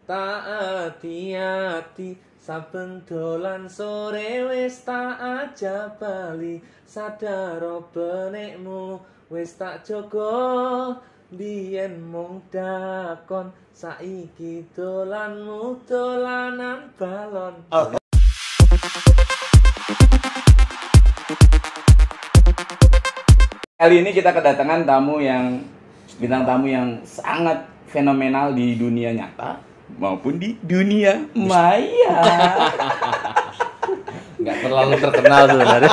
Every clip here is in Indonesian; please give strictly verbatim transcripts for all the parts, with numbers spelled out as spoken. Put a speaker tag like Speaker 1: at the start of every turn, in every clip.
Speaker 1: tak hati-hati saben dolan sore wis tak ajak bali sadar benekmu wis tak jogo biyen mung dakon saiki dolanmu dolanan balon. Oh.
Speaker 2: Kali ini kita kedatangan tamu yang bintang tamu yang sangat fenomenal di dunia nyata maupun di dunia maya.
Speaker 1: Nggak terlalu terkenal sebenarnya.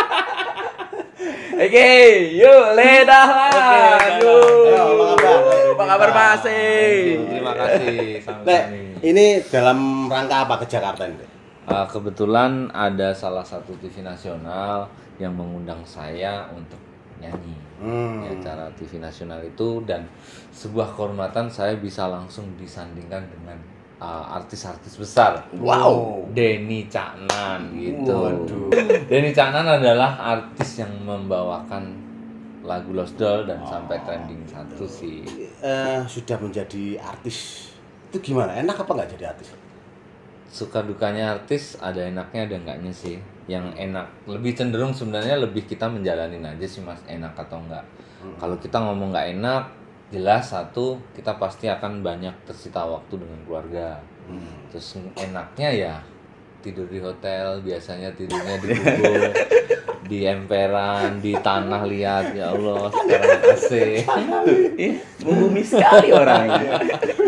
Speaker 2: Oke, yuk Ledahlan.
Speaker 3: Halo, apa kabar?
Speaker 2: Apa kabar Mas?
Speaker 1: Terima kasih.
Speaker 3: Le, ini dalam rangka apa ke Jakarta ini?
Speaker 1: Uh, kebetulan ada salah satu T V nasional yang mengundang saya untuk nyanyi
Speaker 3: Hmm.
Speaker 1: di acara T V nasional itu, dan sebuah kehormatan saya bisa langsung disandingkan dengan uh, artis-artis besar.
Speaker 3: Wow.
Speaker 1: Denny Caknan gitu.
Speaker 3: Waduh.
Speaker 1: Denny Caknan adalah artis yang membawakan lagu Lost Doll dan oh. sampai trending satu sih.
Speaker 3: Uh, sudah menjadi artis itu gimana? Enak apa nggak jadi artis?
Speaker 1: Suka dukanya artis, ada enaknya ada enggaknya sih. Yang enak lebih cenderung sebenarnya lebih kita menjalanin aja sih Mas, enak atau enggak. Hmm. Kalau kita ngomong nggak enak, jelas satu kita pasti akan banyak tersita waktu dengan keluarga. Hmm. Terus enaknya ya tidur di hotel, biasanya tidurnya di gubuk, di emperan, di tanah liat, ya Allah sekarang A C.
Speaker 2: Membumi sekali orangnya.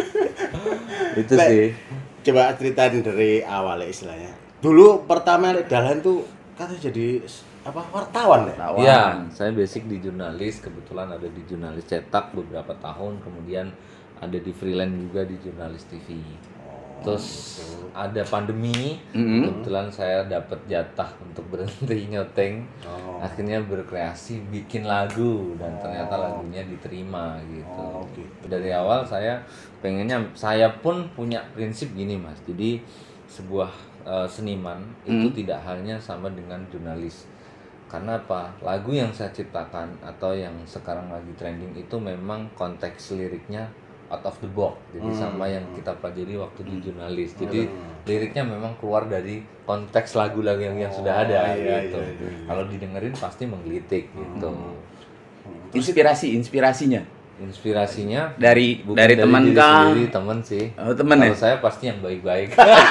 Speaker 1: Itu sih.
Speaker 3: Coba ceritain dari awal ya istilahnya. Dulu pertama Ledahlan tuh katanya jadi apa wartawan ya?
Speaker 1: Iya, saya basic di jurnalis, kebetulan ada di jurnalis cetak beberapa tahun, kemudian ada di freelance juga di jurnalis T V. Oh, terus gitu. Ada pandemi, mm-hmm. kebetulan saya dapat jatah untuk berhenti nyoteng, oh. akhirnya berkreasi bikin lagu dan oh. ternyata lagunya diterima gitu. Oh, gitu. Dari awal saya pengennya, saya pun punya prinsip gini Mas, jadi sebuah uh, seniman mm. itu tidak hanya sama dengan jurnalis. Karena apa? Lagu yang saya ciptakan atau yang sekarang lagi trending itu memang konteks liriknya out of the box, jadi hmm. sama yang kita pelajari waktu di jurnalis. Jadi hmm. liriknya memang keluar dari konteks lagu-lagu yang, yang sudah ada oh, iya, gitu. Iya, iya, iya. Kalau didengerin pasti menggelitik gitu.
Speaker 2: Hmm. Inspirasi, inspirasinya?
Speaker 1: Inspirasinya
Speaker 2: dari
Speaker 1: bukan
Speaker 2: dari, dari teman kah?
Speaker 1: Sendiri, teman sih.
Speaker 2: Oh, teman ya?
Speaker 1: Kalau saya pasti yang baik-baik.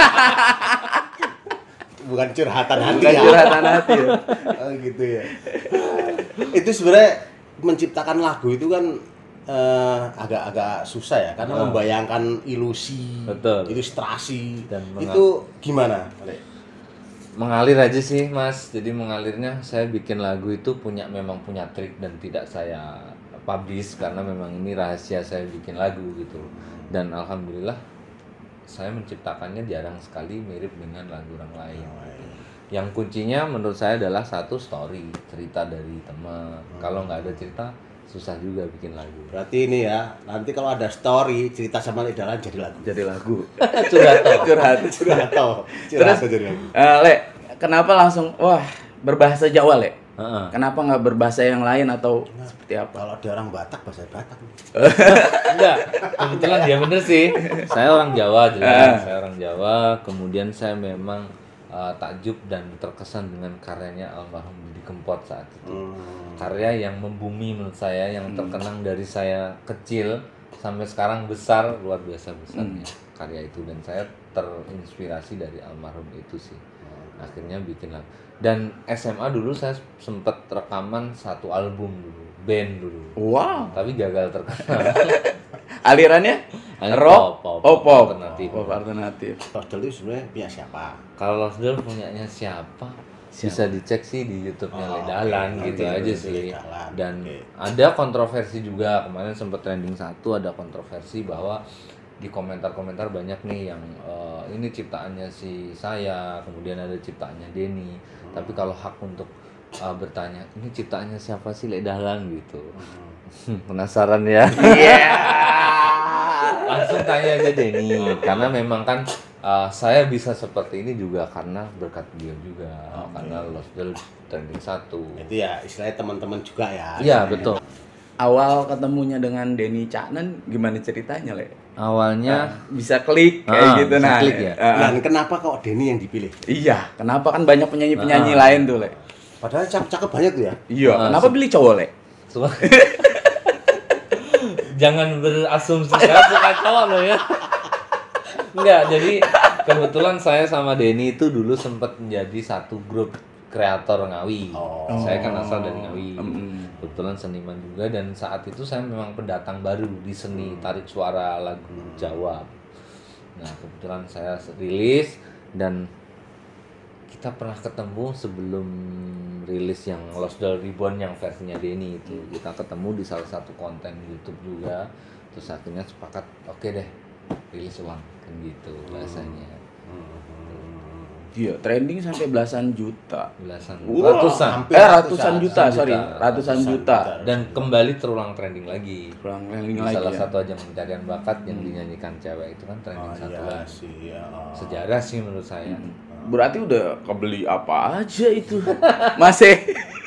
Speaker 3: Bukan curhatan hati
Speaker 2: Bukan
Speaker 3: ya.
Speaker 2: curhatan hati ya.
Speaker 3: Oh gitu ya. Itu sebenarnya menciptakan lagu itu kan uh, agak-agak susah ya, karena oh. membayangkan ilusi,
Speaker 1: betul.
Speaker 3: Ilustrasi
Speaker 1: dan mengal-
Speaker 3: itu gimana?
Speaker 1: Mengalir aja sih Mas. Jadi mengalirnya saya bikin lagu itu punya memang punya trik dan tidak saya publish karena memang ini rahasia saya bikin lagu gitu. Dan alhamdulillah saya menciptakannya jarang sekali mirip dengan lagu orang lain. Yang kuncinya menurut saya adalah satu story, cerita dari teman. Hmm. Kalau nggak ada cerita, susah juga bikin lagu.
Speaker 3: Berarti ini ya, nanti kalau ada story, cerita sama Ledahlan jadi lagu.
Speaker 2: Jadi lagu.
Speaker 1: Curhato.
Speaker 2: Curhato.
Speaker 3: Curhato.
Speaker 2: Terus,
Speaker 3: jadi lagu.
Speaker 2: Uh, Le, kenapa langsung, wah berbahasa Jawa Le?
Speaker 1: Uh-uh.
Speaker 2: Kenapa nggak berbahasa yang lain atau nah, seperti apa?
Speaker 3: Kalau ada orang Batak, bahasa Batak.
Speaker 1: Enggak, kebetulan dia bener sih. Saya orang Jawa jelas, uh. saya orang Jawa. Kemudian saya memang uh, takjub dan terkesan dengan karyanya almarhum Didi Kempot saat itu. Hmm. Karya yang membumi menurut saya, yang terkenang dari saya kecil sampai sekarang besar, luar biasa besarnya hmm. karya itu. Dan saya terinspirasi dari almarhum itu sih. Akhirnya bikin lagu. Dan S M A dulu saya sempat rekaman satu album dulu, band dulu.
Speaker 2: Wow.
Speaker 1: Tapi gagal terkenal.
Speaker 2: Alirannya?
Speaker 1: Rock,
Speaker 2: pop, pop, pop,
Speaker 1: alternatif.
Speaker 2: Pop alternatif.
Speaker 3: Lost Doll itu sebenarnya punya siapa?
Speaker 1: Kalau Lost Doll punyanya siapa? siapa? Bisa dicek sih di YouTube-nya oh, Ledahlan okay. gitu okay. aja sih. Ledahlan. Dan okay. ada kontroversi juga, kemarin sempat trending satu, ada kontroversi bahwa di komentar-komentar banyak nih yang uh, ini ciptaannya si saya, kemudian ada ciptaannya Denny. Hmm. Tapi kalau hak untuk uh, bertanya, ini ciptaannya siapa sih Ledahlan gitu. Hmm. Penasaran ya? Iya. Yeah. Langsung tanya aja Denny, karena memang kan uh, saya bisa seperti ini juga karena berkat dia juga, okay. karena Lost Doll trending satu.
Speaker 3: Itu ya istilahnya teman-teman juga ya.
Speaker 1: Iya betul.
Speaker 2: Awal ketemunya dengan Denny Caknan gimana ceritanya Le?
Speaker 1: Awalnya
Speaker 2: bisa klik kayak
Speaker 1: Ah,
Speaker 2: gitu
Speaker 1: bisa
Speaker 2: nah.
Speaker 1: klik ya?
Speaker 2: Ah,
Speaker 3: Dan kenapa kok Denny yang dipilih?
Speaker 2: iya, kenapa kan banyak penyanyi-penyanyi
Speaker 1: Ah.
Speaker 2: lain tuh, Le?
Speaker 3: Padahal cakep-cakep banyak tuh ya.
Speaker 2: Iya,
Speaker 1: Ah,
Speaker 2: kenapa
Speaker 1: se-
Speaker 2: pilih cowok, Le?
Speaker 1: Semua. Jangan berasumsi saya suka cowok loh ya. Enggak, jadi kebetulan saya sama Denny itu dulu sempat menjadi satu grup kreator Ngawi.
Speaker 3: Oh.
Speaker 1: Saya kan asal dari Ngawi.
Speaker 2: Mm.
Speaker 1: Kebetulan seniman juga dan saat itu saya memang pendatang baru di seni tarik suara lagu Jawa. Nah, kebetulan saya rilis dan kita pernah ketemu sebelum rilis yang Lost Doll Reborn yang versinya Denny itu. Kita ketemu di salah satu konten YouTube juga. Terus akhirnya sepakat, oke deh, rilis ulang kan gitu bahasanya.
Speaker 2: Iya, trending sampai belasan juta.
Speaker 1: Belasan,
Speaker 2: Wah,
Speaker 1: ratusan.
Speaker 3: hampir
Speaker 2: Eh, ratusan
Speaker 3: ratusan
Speaker 2: juta,
Speaker 1: juta.
Speaker 2: sorry. Ratusan juta.
Speaker 1: Dan kembali terulang trending lagi.
Speaker 2: Kurang
Speaker 1: Di
Speaker 2: trending lagi
Speaker 1: salah
Speaker 2: ya.
Speaker 1: satu ajang pencarian bakat yang dinyanyikan cewek itu kan trending
Speaker 3: Oh,
Speaker 1: satu
Speaker 3: iya
Speaker 1: lagi.
Speaker 3: sih, ya.
Speaker 1: Sejarah sih menurut saya.
Speaker 2: Berarti udah kebeli apa aja itu. Masih.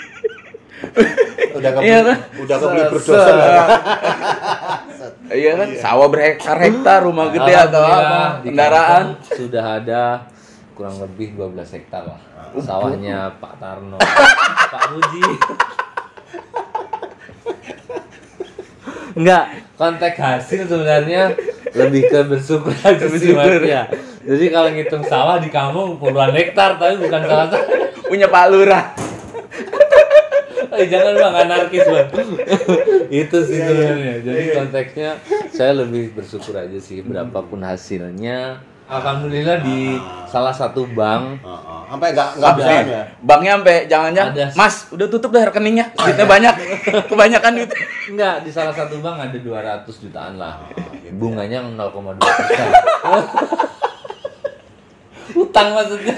Speaker 3: Udah kebeli,
Speaker 2: Iya kan?
Speaker 3: udah kebeli
Speaker 1: Se-
Speaker 3: berdosa
Speaker 1: se-
Speaker 3: lah.
Speaker 2: Iya kan, sawah berhektar-hektar, rumah gede atau apa,
Speaker 1: Alhamdulillah, di
Speaker 2: kendaraan.
Speaker 1: kampung sudah ada kurang lebih dua belas hektar lah. Sawahnya Pak Tarno, Pak Budi. Enggak, konteks hasil sebenarnya lebih ke bersyukur aja sih Mas.
Speaker 2: Bersyukur.
Speaker 1: Ya. Jadi kalau ngitung sawah di kampung puluhan hektar tapi bukan salah satu.
Speaker 2: Punya Pak Lurah.
Speaker 1: Eh, jangan bang, anarkis bang. Itu sih sebenarnya. Jadi konteksnya saya lebih bersyukur aja sih berapapun hasilnya. Alhamdulillah di salah satu bank
Speaker 3: Heeh. Sampai enggak enggak bisa
Speaker 2: Nih,
Speaker 3: ya.
Speaker 2: banknya sampai jangan-jangan,
Speaker 1: Ada.
Speaker 2: Mas, udah tutup deh rekeningnya. Duitnya banyak. Kebanyakan duit.
Speaker 1: enggak, di salah satu bank ada dua ratus jutaan lah. Bunganya nol koma dua persen. Utang maksudnya.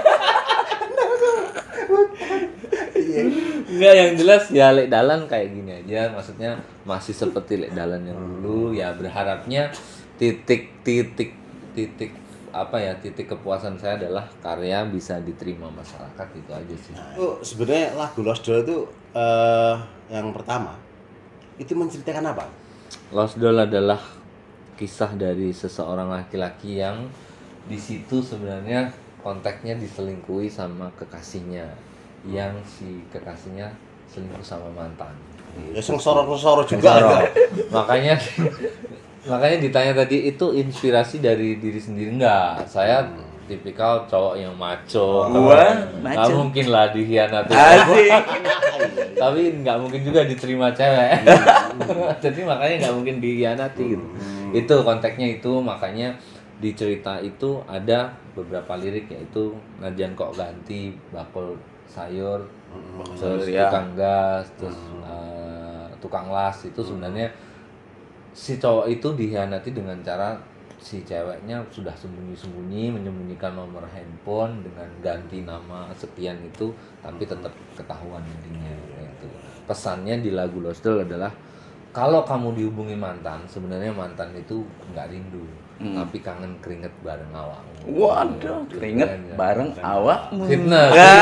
Speaker 1: Enggak, yang jelas ya Lek Dalan kayak gini aja, maksudnya masih seperti Lek Dalan yang dulu. Ya berharapnya titik titik titik apa ya titik kepuasan saya adalah karya bisa diterima masyarakat, itu aja sih.
Speaker 3: Oh, sebenarnya lagu Lost Doll itu eh yang pertama itu menceritakan apa?
Speaker 1: Lost Doll adalah kisah dari seseorang laki-laki yang di situ sebenarnya konteksnya diselingkuhi sama kekasihnya, yang si kekasihnya selingkuh sama mantan.
Speaker 3: Ya sengsara-sengsara juga
Speaker 1: Sengsara.
Speaker 3: ada.
Speaker 1: Makanya makanya ditanya tadi itu inspirasi dari diri sendiri, enggak? Saya tipikal cowok yang maco.
Speaker 2: Gua
Speaker 1: Nggak
Speaker 2: maco.
Speaker 1: mungkin lah dikhianati.
Speaker 2: Asik.
Speaker 1: Tapi nggak mungkin juga diterima cewek. Jadi makanya nggak mungkin dikhianati gitu. Itu konteksnya itu, makanya di cerita itu ada beberapa lirik yaitu najan kok ganti bakul sayur, terus
Speaker 2: ya.
Speaker 1: tukang gas, terus eh, tukang las, itu sebenarnya si cowok itu dikhianati dengan cara si ceweknya sudah sembunyi-sembunyi menyembunyikan nomor handphone dengan ganti nama sekian itu, tapi tetap ketahuan intinya itu. Pesannya di lagu Lost Doll adalah kalau kamu dihubungi mantan, sebenarnya mantan itu nggak rindu,
Speaker 2: Hmm.
Speaker 1: tapi kangen keringet bareng awakmu.
Speaker 2: Waduh, keringet
Speaker 1: Keren, ya.
Speaker 2: bareng awakmu.
Speaker 1: Fitness.
Speaker 2: Ya.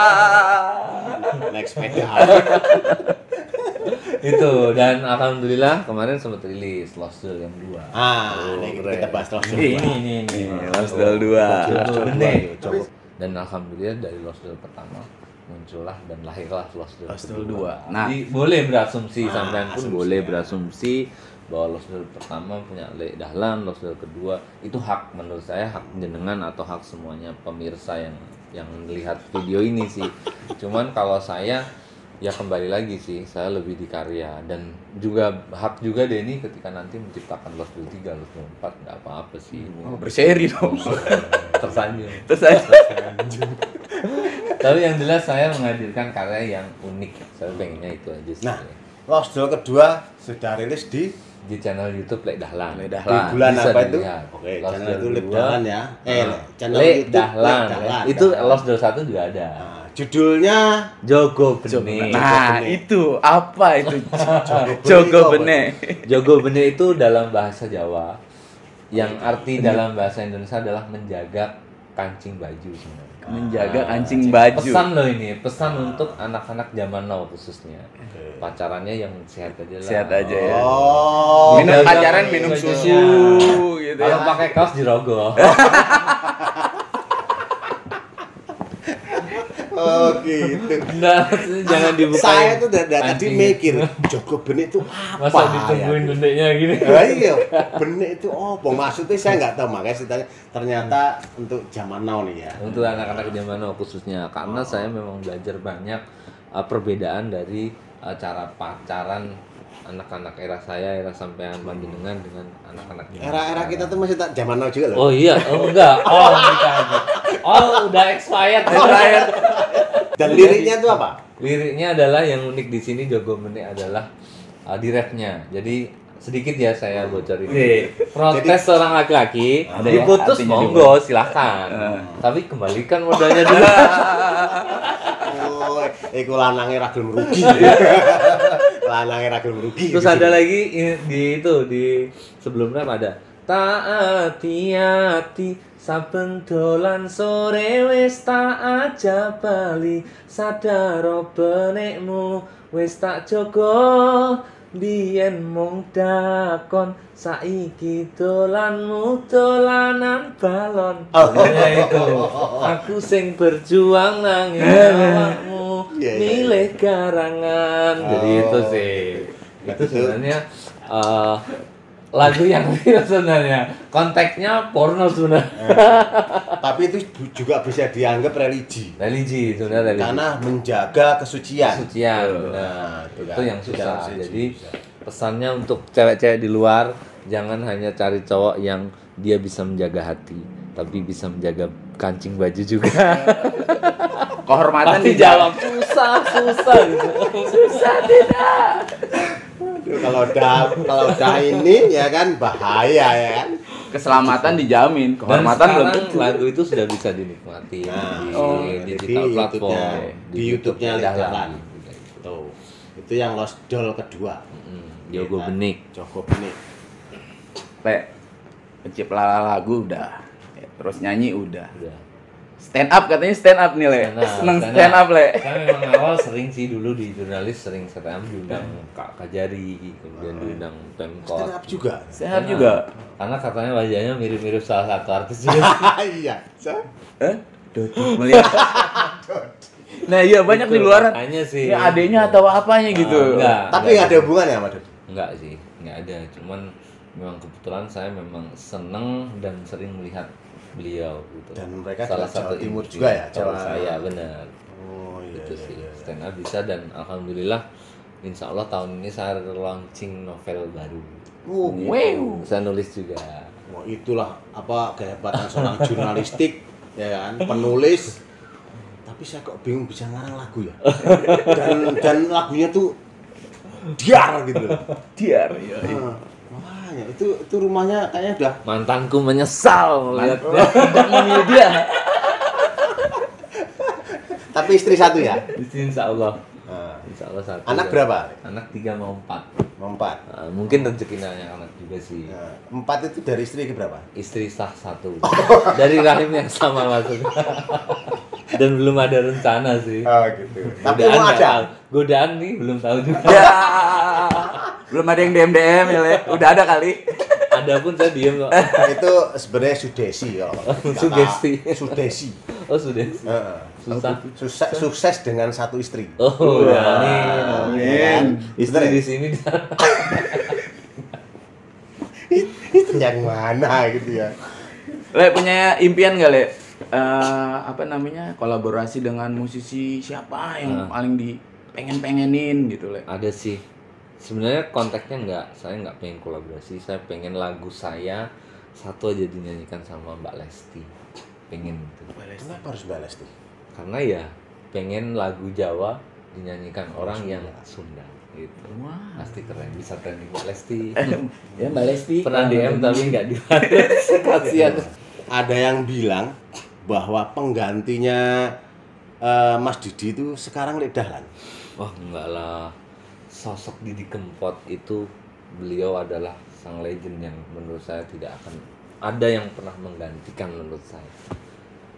Speaker 3: Naik sepeda.
Speaker 1: Itu, dan alhamdulillah kemarin sempat rilis Lost Doll yang dua.
Speaker 3: Ah,
Speaker 1: Oh,
Speaker 3: ini
Speaker 1: keren.
Speaker 3: kita bahas Lost Doll.
Speaker 1: Ini ini ini.
Speaker 2: Ini, Lost Doll dua.
Speaker 1: Jogo
Speaker 3: Coba,
Speaker 1: benih.
Speaker 3: coba.
Speaker 1: Dan alhamdulillah dari Lost Doll pertama muncullah dan lahirlah Lost Doll
Speaker 2: Lost Doll
Speaker 1: kedua.
Speaker 2: dua. Nah.
Speaker 1: Jadi boleh berasumsi,
Speaker 3: Ah,
Speaker 1: sampean pun
Speaker 3: asumsi,
Speaker 1: boleh
Speaker 3: ya.
Speaker 1: berasumsi bahwa Lost Doll pertama punya Lek Dahlan, Lost Doll kedua itu hak menurut saya, hak jenengan atau hak semuanya pemirsa yang yang melihat video ini sih. Cuman kalau saya ya kembali lagi sih, saya lebih di karya dan juga hak juga Denny ketika nanti menciptakan Lost Doll tiga, Lost Doll empat, nggak apa-apa sih.
Speaker 2: Oh, berseri dong.
Speaker 1: Tersanjung.
Speaker 2: Terus saya
Speaker 1: Tapi yang jelas saya menghadirkan karya yang unik. Saya pengennya itu aja sih.
Speaker 3: Nah, Lost Doll kedua sudah rilis di
Speaker 1: Di channel YouTube Lek Dahlan.
Speaker 2: Lek
Speaker 3: di
Speaker 2: Dahlan.
Speaker 3: bulan
Speaker 1: Bisa
Speaker 3: apa itu?
Speaker 1: dilihat.
Speaker 3: Oke,
Speaker 1: Lost
Speaker 3: channel
Speaker 1: Doll
Speaker 3: itu Lek
Speaker 1: dua.
Speaker 3: Dahlan ya. Eh,
Speaker 1: Nah,
Speaker 3: channel
Speaker 1: Lek
Speaker 3: YouTube
Speaker 1: Dahlan.
Speaker 3: Lek Dahlan.
Speaker 1: Itu
Speaker 3: Dahlan.
Speaker 1: Lost Doll satu juga ada.
Speaker 3: Nah, judulnya
Speaker 1: Jogo Benih.
Speaker 2: Nah,
Speaker 3: Benih.
Speaker 2: itu apa itu?
Speaker 3: Benih
Speaker 2: Jogo
Speaker 3: itu apa?
Speaker 2: Benih.
Speaker 1: Jogo Benih itu dalam bahasa Jawa, yang arti dalam bahasa Indonesia adalah menjaga kancing baju sebenarnya.
Speaker 2: Menjaga
Speaker 1: Ah,
Speaker 2: kancing baju.
Speaker 1: Pesan loh ini, pesan untuk anak-anak zaman now khususnya. Pacarannya yang sehat aja lah.
Speaker 2: Sehat aja ya.
Speaker 3: Oh,
Speaker 2: Minum
Speaker 1: Menjaga
Speaker 2: pacaran
Speaker 1: kancing
Speaker 2: minum
Speaker 1: bajunya.
Speaker 2: susu gitu
Speaker 1: Kalau
Speaker 2: ya.
Speaker 1: pakai kaos dirogoh.
Speaker 3: oh gitu.
Speaker 1: Nah, maksudnya jangan dibukain.
Speaker 3: Saya tuh dari dari tadi
Speaker 1: kancingnya.
Speaker 3: mikir, Joko Benik itu apa?
Speaker 1: Masa ditungguin
Speaker 3: ya?
Speaker 1: bendeknya gini.
Speaker 3: Ah, iya, benik itu apa? Maksudnya saya nggak tahu, makanya saya tanya. Ternyata untuk zaman now nih ya.
Speaker 1: Untuk anak-anak zaman now khususnya, karena saya memang belajar banyak uh, perbedaan dari uh, cara pacaran anak-anak era saya, era sampean panjenengan dengan anak-anak zaman
Speaker 3: Era-era
Speaker 1: sekarang.
Speaker 3: kita tuh masih tak zaman now juga loh.
Speaker 1: Oh iya, oh enggak. Oh, bukan. Oh, udah expired.
Speaker 2: Expired.
Speaker 3: Dan liriknya itu apa?
Speaker 1: Liriknya adalah yang unik di sini Jogo Benik adalah uh, di rapnya. Jadi sedikit ya saya bocorin. Protes seorang laki-laki
Speaker 2: Ada ya,
Speaker 1: diputus
Speaker 2: artinya
Speaker 1: monggo silahkan. Tapi kembalikan modalnya dulu.
Speaker 3: Oh, iku lanange ra gelem rugi. Lanange ra gelem rugi.
Speaker 1: Terus ada lagi i- di itu di sebelum rap ada tak hati-hati saben dolan sore wis tak aja bali sadaro benekmu wis tak jogo biyen mung dakon saiki dolanmu dolanan balon. Ya itu aku sing berjuang nanging awakmu
Speaker 3: Iya, iya, iya.
Speaker 1: milih garangan. Jadi
Speaker 3: Oh.
Speaker 1: itu sih. Itu
Speaker 3: Itu-
Speaker 1: sebenarnya eh, lagu yang real sebenarnya. Konteksnya porno sebenarnya.
Speaker 3: Tapi itu juga bisa dianggap religi.
Speaker 1: Religi sebenarnya religi.
Speaker 3: Karena menjaga kesucian.
Speaker 1: Kesucian.
Speaker 3: Nah,
Speaker 1: Benar.
Speaker 3: itu
Speaker 1: Itu,
Speaker 3: kan.
Speaker 1: yang
Speaker 3: Itu
Speaker 1: susah.
Speaker 3: yang
Speaker 1: Jadi
Speaker 3: susah.
Speaker 1: pesannya untuk cewek-cewek di luar jangan hanya cari cowok yang dia bisa menjaga hati, tapi bisa menjaga kancing baju juga.
Speaker 2: Kehormatan
Speaker 1: Pasti
Speaker 2: dijawab.
Speaker 1: jawab susah, susah gitu. Susah tidak.
Speaker 3: Aduh, kalau udah kalau udah ini ya kan bahaya ya kan.
Speaker 2: Keselamatan dijamin,
Speaker 1: Dan
Speaker 2: kehormatan belum
Speaker 1: sekarang
Speaker 2: tentu.
Speaker 1: lagu itu sudah bisa dinikmati
Speaker 3: Nah,
Speaker 1: di
Speaker 2: oh,
Speaker 1: digital
Speaker 3: jadi
Speaker 1: platform,
Speaker 3: YouTube-nya- di YouTube-nya
Speaker 1: Dahlan.
Speaker 3: Dahlan. Tuh. Itu yang Lost Doll kedua.
Speaker 1: Mm, Jogo
Speaker 3: Iya kan?
Speaker 1: Benik.
Speaker 3: Joko Benik.
Speaker 2: Le, pencipta lagu udah, Ya, terus nyanyi udah.
Speaker 1: Udah.
Speaker 2: Stand up katanya stand up nih le,
Speaker 1: Stand up,
Speaker 2: seneng
Speaker 1: stand
Speaker 2: stand up
Speaker 1: up.
Speaker 2: le.
Speaker 1: Saya memang awal sering sih dulu di jurnalis sering stand up diundang Kak Kajari, kemudian diundang Pemkot.
Speaker 3: Stand up juga.
Speaker 2: Stand up juga.
Speaker 1: Karena katanya wajahnya mirip-mirip salah satu artis juga.
Speaker 3: Iya. So,
Speaker 2: Eh? Dodi melihat. Nah iya banyak di
Speaker 1: Gitu,
Speaker 2: luar.
Speaker 1: makanya sih.
Speaker 2: Ya adenya atau apanya gitu.
Speaker 1: enggak.
Speaker 3: tapi nggak ada hubungannya sama Dut?
Speaker 1: Enggak sih, enggak ada. Cuman memang kebetulan saya memang seneng dan sering melihat beliau gitu.
Speaker 3: Dan mereka
Speaker 1: salah
Speaker 3: dari Jawa
Speaker 1: satu
Speaker 3: Timur
Speaker 1: inspirasi
Speaker 3: juga ya,
Speaker 1: Jawa
Speaker 3: Jawa-
Speaker 1: saya benar.
Speaker 3: Oh iya.
Speaker 1: Itu
Speaker 3: iya,
Speaker 1: sih
Speaker 3: iya.
Speaker 1: stand up bisa dan alhamdulillah insya Allah tahun ini saya launching novel baru.
Speaker 3: Oh, gitu.
Speaker 2: Wow.
Speaker 1: Saya nulis juga.
Speaker 3: Wah, itulah apa kehebatan seorang jurnalistik ya kan, penulis. Tapi saya kok bingung bisa ngarang lagu ya. Dan dan lagunya tuh diar gitu loh.
Speaker 2: Diar. Iya.
Speaker 3: Nah, makanya itu itu rumahnya kayaknya udah
Speaker 1: Mantanku menyesal melihatnya.
Speaker 2: Tidak memilih dia.
Speaker 3: tapi istri satu ya.
Speaker 1: Di sini insya Allah.
Speaker 3: Nah,
Speaker 1: Insya Allah satu.
Speaker 3: anak berapa?
Speaker 1: Anak tiga mau empat.
Speaker 3: Mau empat.
Speaker 1: Nah, mungkin rezekinya yang anak juga sih.
Speaker 3: Nah, empat itu dari istri ke berapa?
Speaker 1: Istri sah satu dari rahim yang sama maksudnya. Dan belum ada rencana sih.
Speaker 3: Oh gitu. Tapi
Speaker 1: Godaan
Speaker 3: mau
Speaker 1: nggak
Speaker 3: ada.
Speaker 1: tahu. Godaan nih belum tahu juga.
Speaker 2: Ya. Belum ada yang D M D M ya le. Udah ada kali.
Speaker 1: Ada pun saya diem kok.
Speaker 3: Itu sebenarnya sudesi kalau kata-
Speaker 1: Sugesti.
Speaker 3: Sudesi.
Speaker 1: Oh sudah.
Speaker 3: Heeh.
Speaker 1: Susah.
Speaker 3: Sukses, sukses dengan satu istri.
Speaker 1: Oh,
Speaker 2: Wah,
Speaker 1: amin.
Speaker 3: amin.
Speaker 1: Istri
Speaker 3: Bener ya?
Speaker 1: di sini.
Speaker 3: Itu yang mana gitu ya?
Speaker 2: Le punya impian gak le? Eh, apa namanya kolaborasi dengan musisi siapa yang
Speaker 1: Nah.
Speaker 2: paling di pengen pengenin gitu le?
Speaker 1: Ada sih. Sebenarnya konteksnya enggak, saya nggak pengen kolaborasi, saya pengen lagu saya satu aja dinyanyikan sama Mbak Lesti. Pengen gitu.
Speaker 3: Kenapa harus balas tuh?
Speaker 1: Karena ya pengen lagu Jawa dinyanyikan orang yang Sunda gitu.
Speaker 2: Wah.
Speaker 1: Pasti keren, bisa trending Mbak Lesti.
Speaker 2: Ya Mbak Lesti.
Speaker 1: Pernah D M tapi nggak dibales. Kasihan.
Speaker 3: Ada yang bilang bahwa penggantinya eh, Mas Didi itu sekarang Lek Dahlan.
Speaker 1: Wah enggak lah. Sosok Didi Kempot itu beliau adalah sang legend yang menurut saya tidak akan ada yang pernah menggantikan menurut saya.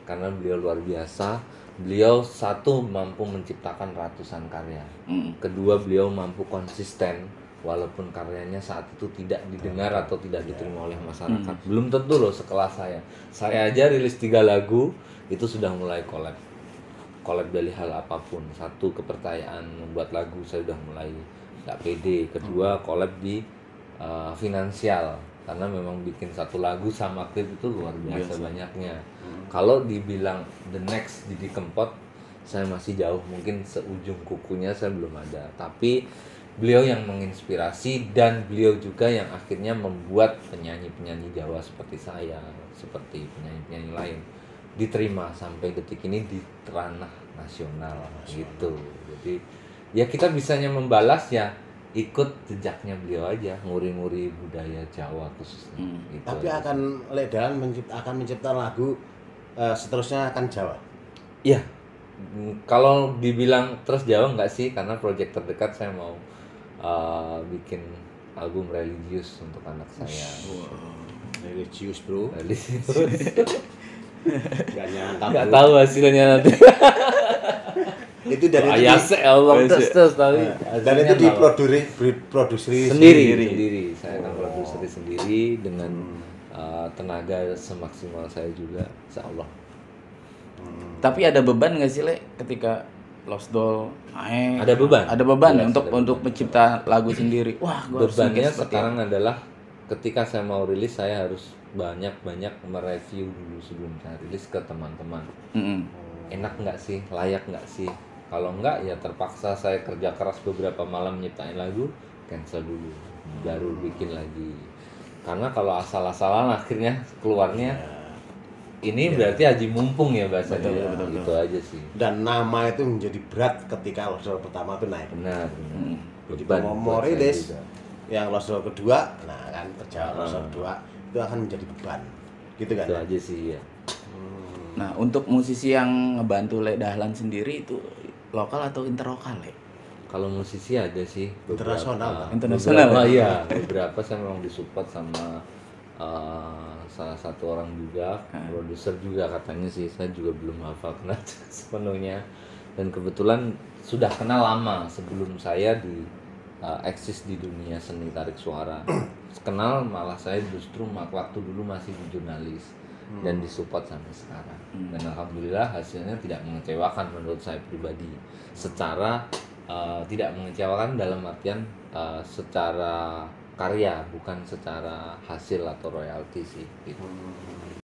Speaker 1: karena beliau luar biasa. Beliau satu mampu menciptakan ratusan karya.
Speaker 2: Mm.
Speaker 1: Kedua, beliau mampu konsisten walaupun karyanya saat itu tidak didengar atau tidak diterima oleh masyarakat. Belum tentu loh sekelas saya. Saya aja rilis tiga lagu itu sudah mulai collab. Collab dari hal apapun. Satu, kepercayaan membuat lagu saya sudah mulai nggak pede. Kedua, collab di uh, finansial karena memang bikin satu lagu sama klip itu luar biasa, biasa. banyaknya. Hmm. Kalau dibilang the next Didi Kempot, saya masih jauh, mungkin seujung kukunya saya belum ada. Tapi beliau yang menginspirasi dan beliau juga yang akhirnya membuat penyanyi-penyanyi Jawa seperti saya, seperti penyanyi-penyanyi lain diterima sampai detik ini di ranah nasional gitu. Jadi ya kita bisanya membalas ya ikut jejaknya beliau aja, nguri-nguri budaya Jawa khususnya.
Speaker 2: Hmm.
Speaker 1: Gitu.
Speaker 3: Tapi akan Lek Dahlan mencipt, akan menciptakan lagu uh, seterusnya akan Jawa.
Speaker 1: Iya. Kalau dibilang terus Jawa enggak sih, karena proyek terdekat saya mau uh, bikin album religius untuk anak saya.
Speaker 3: Wow. Religius, bro.
Speaker 1: Religius.
Speaker 3: Gak nyangka.
Speaker 1: Gak tahu hasilnya nanti.
Speaker 3: Itu dari
Speaker 1: ayah Allah terus terus tapi
Speaker 3: dan itu diproduksi produksi
Speaker 1: sendiri sendiri, sendiri. Saya akan produksi sendiri dengan uh, tenaga semaksimal saya juga, insyaallah.
Speaker 2: Hmm. Tapi ada beban nggak sih Le ketika Lost Doll naik?
Speaker 1: Ada beban.
Speaker 2: Ada beban
Speaker 1: Jelas,
Speaker 2: untuk
Speaker 1: ada
Speaker 2: untuk
Speaker 1: beban.
Speaker 2: mencipta lagu sendiri. Wah, gua
Speaker 1: bebannya sekarang apa? Adalah ketika saya mau rilis saya harus banyak-banyak mereview dulu sebelum saya rilis ke teman-teman.
Speaker 2: Mm-hmm.
Speaker 1: Enak nggak sih, layak nggak sih? Kalau enggak ya terpaksa saya kerja keras beberapa malam nyiptain lagu, cancel dulu, baru bikin lagi. Karena kalau asal-asalan akhirnya keluarnya ini ya. Berarti haji mumpung ya bahasanya. Betul, betul, betul. Gitu aja sih.
Speaker 3: Dan nama itu menjadi berat ketika Lost Doll pertama itu naik.
Speaker 1: Benar. benar.
Speaker 3: Hmm. Jadi mau mau rilis yang Lost Doll kedua, nah kan terjawab Lost Doll kedua itu akan menjadi beban, gitu kan?
Speaker 1: Itu aja sih ya.
Speaker 2: Hmm. Nah untuk musisi yang ngebantu Lek Dahlan sendiri itu lokal atau interlokal Le?
Speaker 1: Kalau musisi ada sih beberapa,
Speaker 3: internasional.
Speaker 2: Internasional.
Speaker 1: Beberapa, ya. Beberapa saya memang disupport sama uh, salah satu orang juga, hmm. produser juga katanya sih. Saya juga belum hafal kenal sepenuhnya. Dan kebetulan sudah kenal lama sebelum saya di uh, eksis di dunia seni tarik suara. Kenal malah saya justru waktu dulu masih di jurnalis. Hmm. Dan disupport sampai sekarang. Hmm. Dan alhamdulillah hasilnya tidak mengecewakan menurut saya pribadi. Secara uh, tidak mengecewakan dalam artian uh, secara karya, bukan secara hasil atau royalti sih gitu. Hmm.